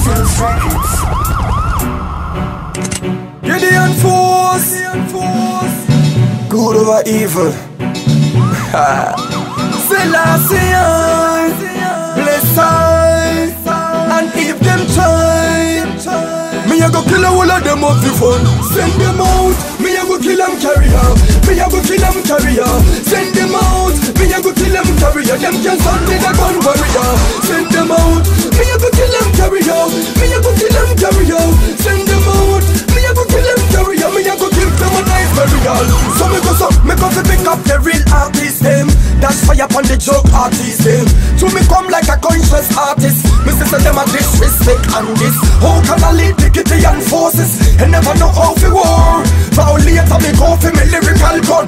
Feels Records. Gideon Force. Good over evil. Selassie, bless I and if them try. Me a go kill a whole of them off the phone. Send them out. Me a go kill them carry out. Me a go kill them carry out. Send them out. Me a go kill them carry out. Them can stand in a gun warrior. Send them out. Me a go kill them carry out. Me a go kill them carry out. Send them out. Me a go kill them carry out. Me a go give them a nice burial. So me go fi pick up the real artist them. That's fire upon the joke artist them. To me come like a conscious artist. Me say them a disrespect and this. How can I lead the Gideon forces and never know how to war? Violator me go fi me lyrical gun.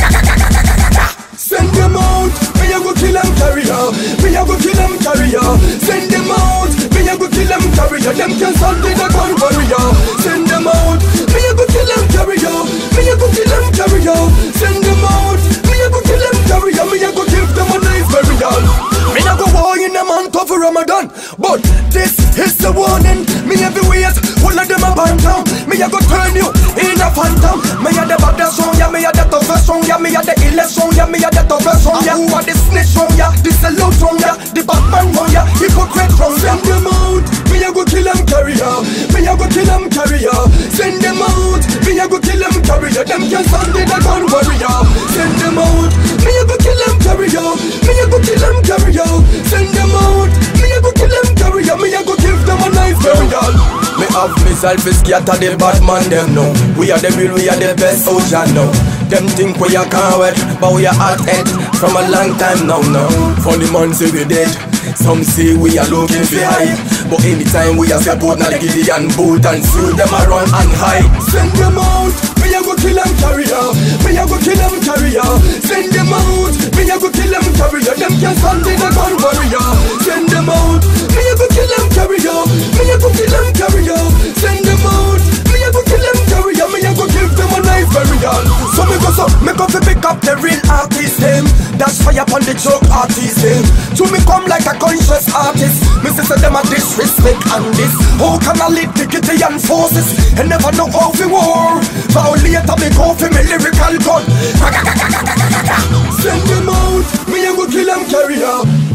Send them out. Me a go kill them carry out. Me a go kill them carry out. Send them out. Me a go kill them carry out. Them can stand in a gun warrior. Send them out. Me a go kill them carry out. Me a go kill them carry out. Send them out. Me a go kill them carry out. Me a go give them a nice burial. Me a go war in the month of Ramadan, but this is the warning. Me everywhere, all of them a burn down. Me a go turn you in a phantom. Me a the baddest song, yeah. Me a the toughest song, yeah. Me a the illest song, yeah. Me a the toughest song, yeah. Who are the snitch song, yeah. This a low song, yeah. The Batman song, yeah. Hypocrite song, yeah. Send them out. Me a go kill them carry out. Me a go kill them carry out. Send them out. Me a go kill them carry out. Them can stand in a gun warrior. Send them out. Me a go kill them carry out. Me a go kill them carry out. Send them out. Me a go kill them carry out. Me a go give them a nice burial. Me have myself is scatter the bad man them know. We are the real, we are the best, oh ya know. Them think we are can't wait, but we are hot head from a long time now. Funny man say we dead. Some say we are looking for hype, but anytime we are support na the Gideon boot and see them a run and hide. Send them out. Me a go kill them carry out. Me a go kill them carry out. Send them out. Me a go kill them carry out. Them can stand in a gun warrior. Send them out. Me a go kill them carry out. Me a go kill them carry out. Send them out. Me a go kill them carry out. Me a go give them a nice burial. So me go fi pick up the real artist them. That's fire upon the joke artist them. To me come like a conscious artist. Me say them a disrespect and this. How can I lead the Gideon forces and never know how to war? Violator me go fi me lyrical gun. Send them out. Me a go kill them carry out.